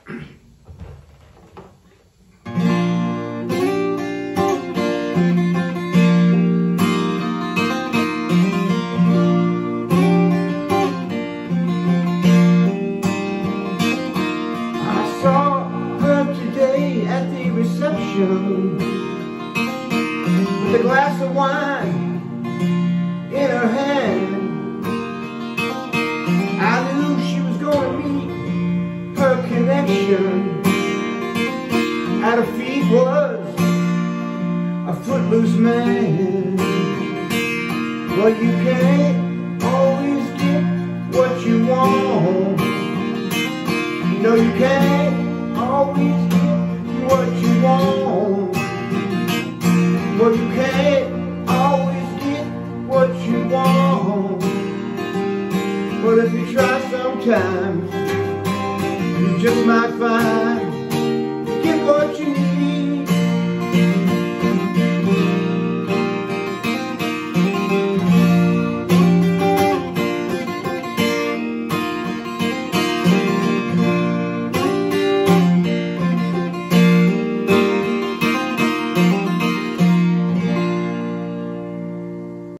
At the reception with a glass of wine in her hand. I knew she was going to meet her connection, and her feet was a footloose man. Well, you can't always get what you want. No, you can't always get what you want. Well, you can't always get what you want, but if you try sometimes, you just might find